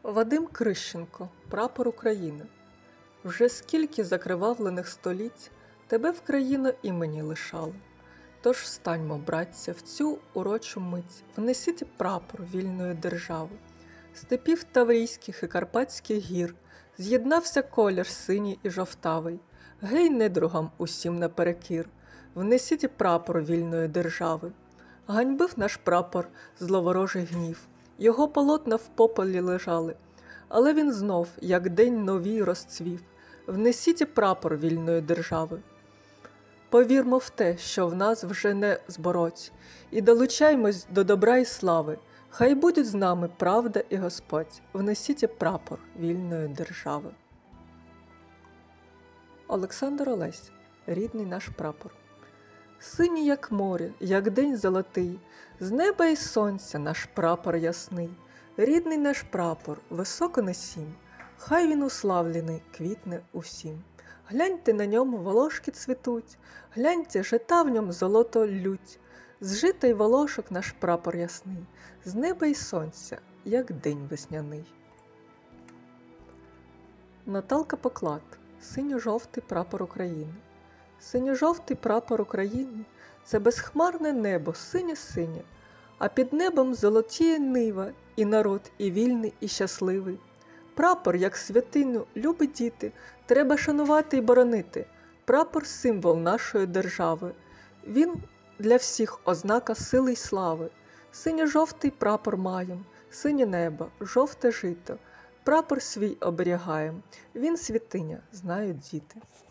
Вадим Крищенко, прапор України. Вже скільки закривавлених століть тебе в країну імені лишали. Тож встаньмо, братця, в цю урочу мить, внесіть прапор вільної держави. Степів Таврійських і Карпатських гір з'єднався колір синій і жовтавий. Гей, недругам усім наперекір, внесіть прапор вільної держави. Ганьбив наш прапор зловорожий гнів, його полотна в попелі лежали, але він знов, як день новій, розцвів. Внесіть прапор вільної держави. Повірмо в те, що в нас вже не збороть, і долучаймось до добра і слави. Хай будуть з нами правда і Господь. Внесіть прапор вільної держави. Олександр Олесь. Рідний наш прапор. Синій, як море, як день золотий, з неба і сонця наш прапор ясний. Рідний наш прапор, високо несім, хай він уславлений, квітне усім. Гляньте, на ньому волошки цвітуть, гляньте, жита в ньому золото лють. З жита й волошок наш прапор ясний, з неба й сонця, як день весняний. Наталка Поклад. Синьо-жовтий прапор України. Синьо-жовтий прапор України – це безхмарне небо, синє-синє, а під небом золотіє нива, і народ і вільний, і щасливий. Прапор, як святиню, любить діти, треба шанувати і боронити. Прапор – символ нашої держави. Він для всіх ознака сили й слави. Синьо-жовтий прапор маєм, синє небо, жовте жито. Прапор свій оберігаєм, він святиня, знають діти.